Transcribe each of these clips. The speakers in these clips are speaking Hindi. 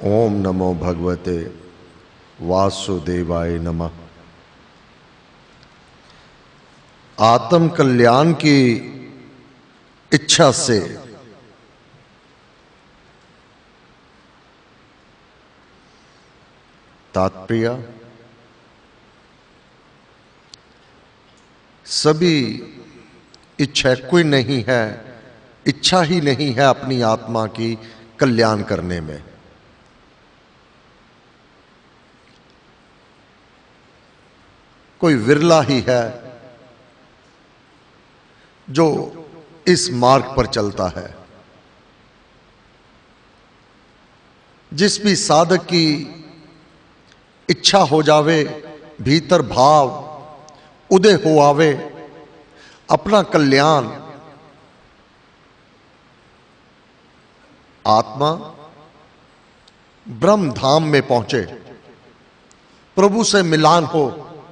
ओम नमो भगवते वासुदेवाय नमः। आत्म कल्याण की इच्छा से तात्पर्य सभी इच्छा कोई नहीं है, इच्छा ही नहीं है अपनी आत्मा की कल्याण करने में। कोई विरला ही है जो इस मार्ग पर चलता है। जिस भी साधक की इच्छा हो जावे, भीतर भाव उदय हो आवे, अपना कल्याण आत्मा ब्रह्म धाम में पहुंचे, प्रभु से मिलान हो,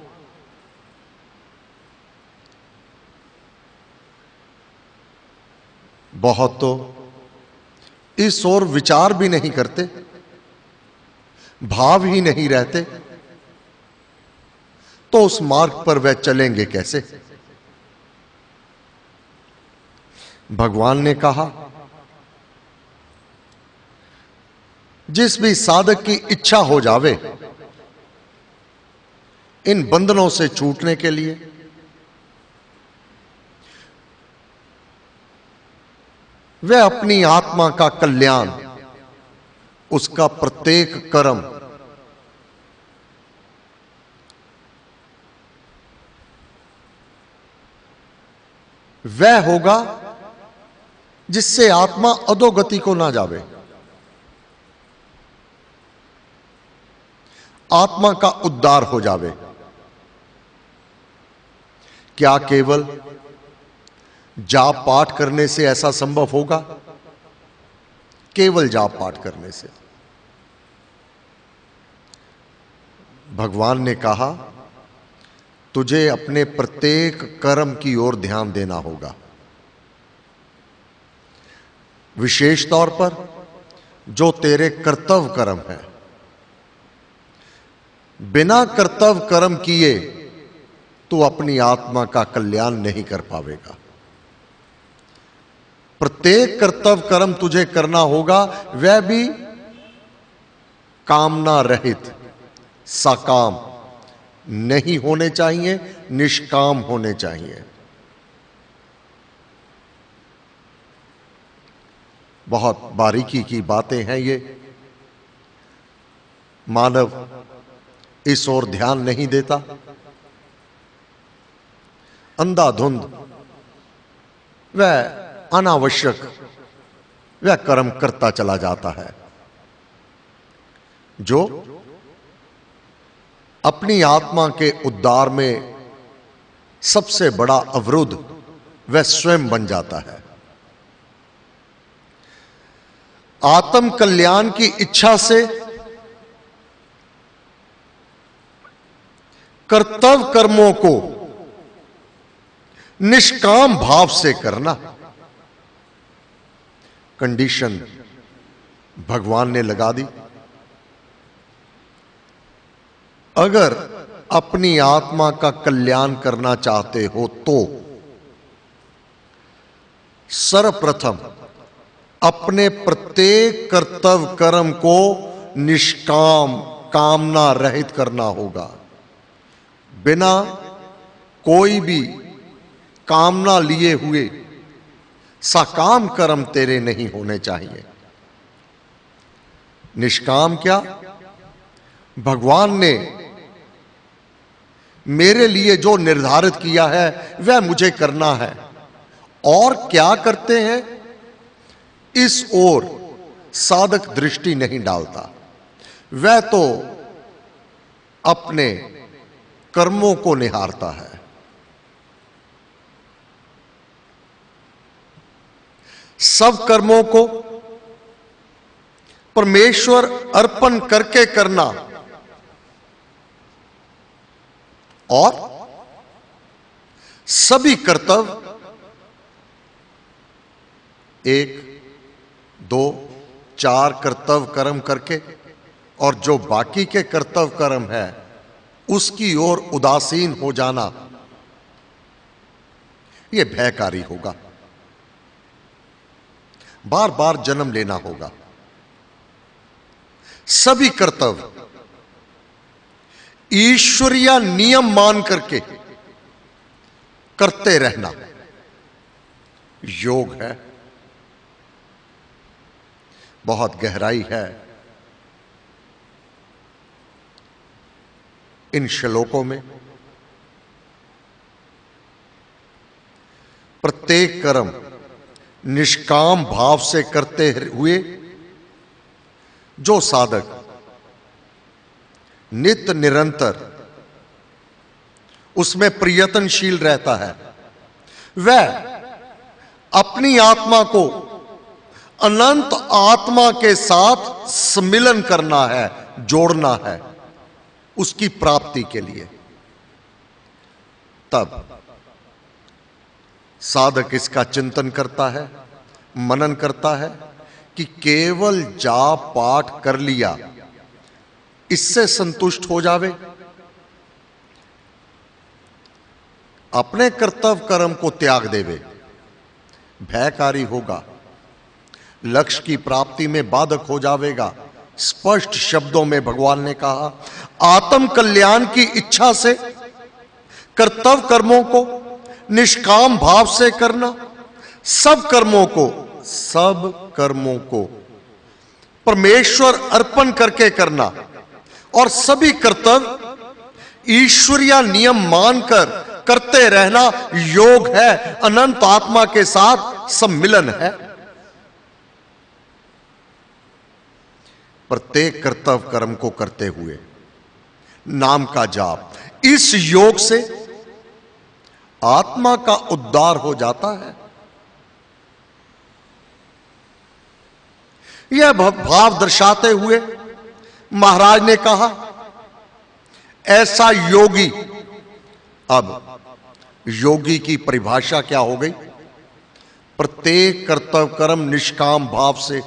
बहुत तो इस ओर विचार भी नहीं करते, भाव ही नहीं रहते, तो उस मार्ग पर वे चलेंगे कैसे? भगवान ने कहा, जिस भी साधक की इच्छा हो जावे इन बंधनों से छूटने के लिए, वह अपनी आत्मा का कल्याण, उसका प्रत्येक कर्म वह होगा जिससे आत्मा अधोगति को ना जावे। आत्मा का उद्धार हो जावे। क्या केवल जाप पाठ करने से ऐसा संभव होगा? केवल जाप पाठ करने से? भगवान ने कहा, तुझे अपने प्रत्येक कर्म की ओर ध्यान देना होगा। विशेष तौर पर जो तेरे कर्तव्य कर्म है। बिना कर्तव्य कर्म किए तू अपनी आत्मा का कल्याण नहीं कर पावेगा। प्रत्येक कर्तव्य कर्म तुझे करना होगा, वह भी कामना रहित, सकाम नहीं होने चाहिए, निष्काम होने चाहिए। बहुत बारीकी की बातें हैं ये। मानव इस ओर ध्यान नहीं देता, अंधाधुंध वह अनावश्यक वह कर्म करता चला जाता है, जो अपनी आत्मा के उद्धार में सबसे बड़ा अवरुद्ध वह स्वयं बन जाता है। आत्म कल्याण की इच्छा से कर्तव्य कर्मों को निष्काम भाव से करना, कंडीशन भगवान ने लगा दी। अगर अपनी आत्मा का कल्याण करना चाहते हो तो सर्वप्रथम अपने प्रत्येक कर्तव्य कर्म को निष्काम, कामना रहित करना होगा। बिना कोई भी कामना लिए हुए सकाम कर्म तेरे नहीं होने चाहिए। निष्काम क्या? भगवान ने मेरे लिए जो निर्धारित किया है वह मुझे करना है। और क्या करते हैं इस ओर साधक दृष्टि नहीं डालता। वह तो अपने कर्मों को निहारता है। सब कर्मों को परमेश्वर अर्पण करके करना और सभी कर्तव्य 1, 2, 4 कर्तव्य कर्म करके और जो बाकी के कर्तव्य कर्म है उसकी ओर उदासीन हो जाना, यह भयकारी होगा। बार बार जन्म लेना होगा। सभी कर्तव्य ईश्वरीय नियम मान करके करते रहना योग है। बहुत गहराई है इन श्लोकों में। प्रत्येक कर्म निष्काम भाव से करते हुए जो साधक नित्य निरंतर उसमें प्रयत्नशील रहता है, वह अपनी आत्मा को अनंत आत्मा के साथ सम्मिलन करना है, जोड़ना है उसकी प्राप्ति के लिए। तब साधक इसका चिंतन करता है, मनन करता है कि केवल जाप पाठ कर लिया इससे संतुष्ट हो जावे, अपने कर्तव्य कर्म को त्याग देवे, भयकारी होगा, लक्ष्य की प्राप्ति में बाधक हो जावेगा। स्पष्ट शब्दों में भगवान ने कहा, आत्म कल्याण की इच्छा से कर्तव्य कर्मों को निष्काम भाव से करना, सब कर्मों को परमेश्वर अर्पण करके करना और सभी कर्तव्य ईश्वरीय नियम मानकर करते रहना योग है, अनंत आत्मा के साथ सम्मिलन है। प्रत्येक कर्तव्य कर्म को करते हुए नाम का जाप, इस योग से आत्मा का उद्धार हो जाता है। यह भाव दर्शाते हुए महाराज ने कहा, ऐसा योगी। अब योगी की परिभाषा क्या हो गई? प्रत्येक कर्तव्य कर्म निष्काम भाव से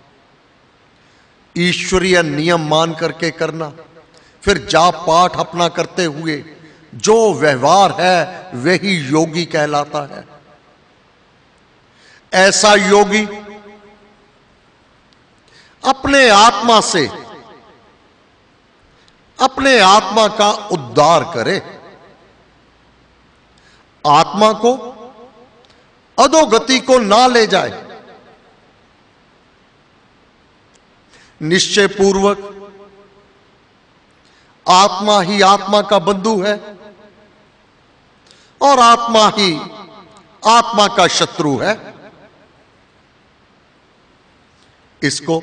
ईश्वरीय नियम मान करके करना, फिर जाप पाठ अपना करते हुए जो व्यवहार है वही योगी कहलाता है। ऐसा योगी अपने आत्मा से अपने आत्मा का उद्धार करे, आत्मा को अधोगति को ना ले जाए, निश्चय पूर्वक आत्मा ही आत्मा का बंधु है और आत्मा ही आत्मा का शत्रु है। इसको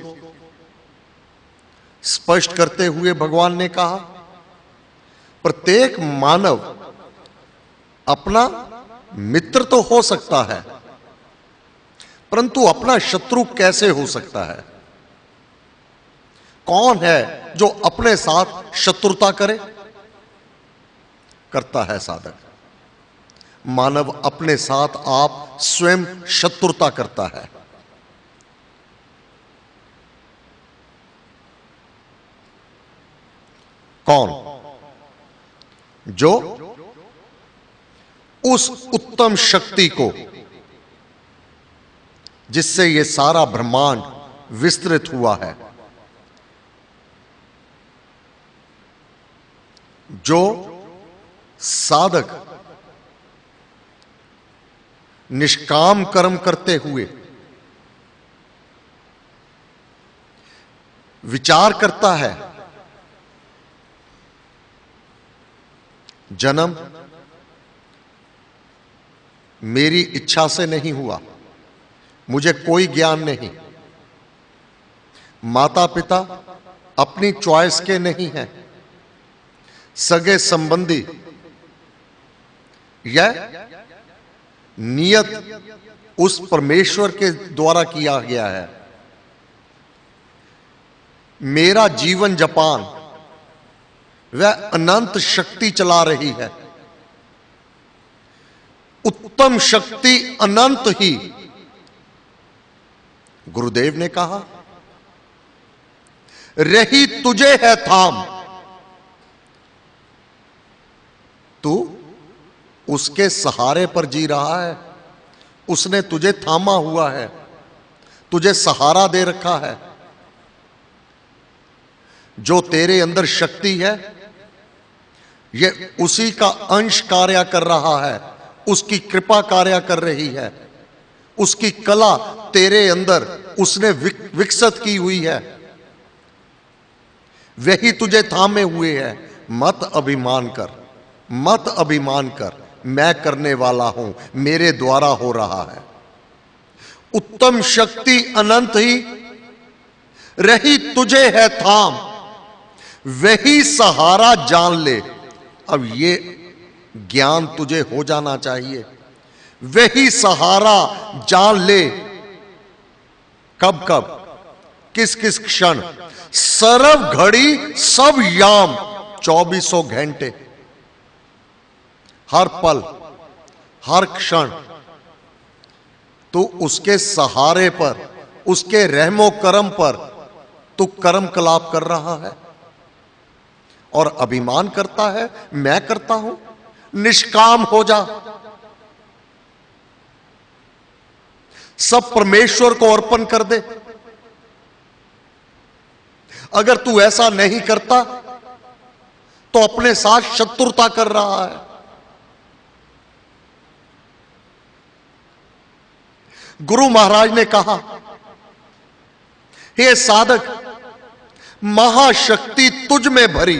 स्पष्ट करते हुए भगवान ने कहा, प्रत्येक मानव अपना मित्र तो हो सकता है, परंतु अपना शत्रु कैसे हो सकता है? कौन है जो अपने साथ शत्रुता करे? करता है साधक। मानव अपने साथ आप स्वयं शत्रुता करता है। कौन? जो उस उत्तम शक्ति को जिससे यह सारा ब्रह्मांड विस्तृत हुआ है, जो साधक निष्काम कर्म करते हुए विचार करता है, जन्म मेरी इच्छा से नहीं हुआ, मुझे कोई ज्ञान नहीं, माता पिता अपनी चॉइस के नहीं हैं, सगे संबंधी यह नियत उस परमेश्वर के द्वारा किया गया है। मेरा जीवन जापान वह अनंत शक्ति चला रही है। उत्तम शक्ति अनंत ही। गुरुदेव ने कहा, रही तुझे है थाम। तू उसके सहारे पर जी रहा है, उसने तुझे थामा हुआ है, तुझे सहारा दे रखा है। जो तेरे अंदर शक्ति है, यह उसी का अंश कार्य कर रहा है, उसकी कृपा कार्य कर रही है, उसकी कला तेरे अंदर उसने विकसित की हुई है, वही तुझे थामे हुए है। मत अभिमान कर, मत अभिमान कर, मैं करने वाला हूं, मेरे द्वारा हो रहा है। उत्तम शक्ति अनंत ही, रही तुझे है थाम, वही सहारा जान ले। अब ये ज्ञान तुझे हो जाना चाहिए, वही सहारा जान ले। कब कब, किस किस क्षण, सर्व घड़ी सब याम, 24 घंटे, हर पल हर क्षण तू उसके सहारे पर, उसके रहमो करम पर तू कर्म कलाप कर रहा है और अभिमान करता है मैं करता हूं। निष्काम हो जा, सब परमेश्वर को अर्पण कर दे। अगर तू ऐसा नहीं करता तो अपने साथ शत्रुता कर रहा है। गुरु महाराज ने कहा, हे साधक, महाशक्ति तुझ में भरी,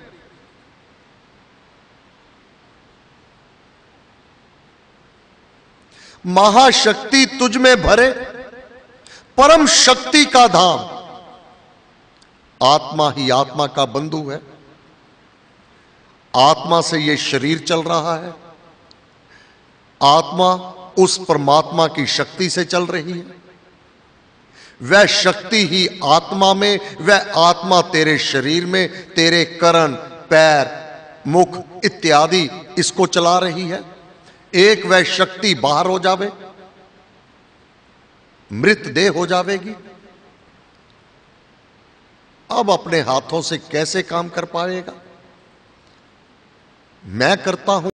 महाशक्ति तुझ में भरे, परम शक्ति का धाम। आत्मा ही आत्मा का बंधु है, आत्मा से यह शरीर चल रहा है, आत्मा उस परमात्मा की शक्ति से चल रही है। वह शक्ति ही आत्मा में, वह आत्मा तेरे शरीर में, तेरे करण, पैर, मुख इत्यादि इसको चला रही है। एक वह शक्ति बाहर हो जावे, मृत देह हो जावेगी, अब अपने हाथों से कैसे काम कर पाएगा। मैं करता हूं